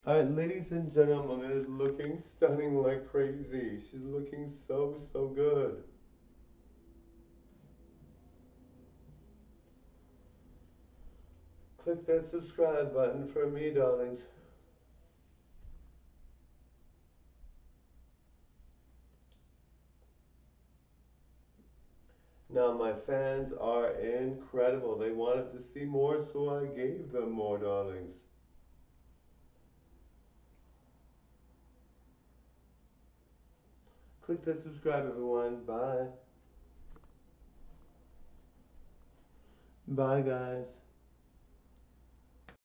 Alright, ladies and gentlemen, is looking stunning like crazy. She's looking so, so good. Click that subscribe button for me, darlings. Now, my fans are incredible. They wanted to see more, so I gave them more, darlings. Click that subscribe, everyone. Bye. Bye, guys.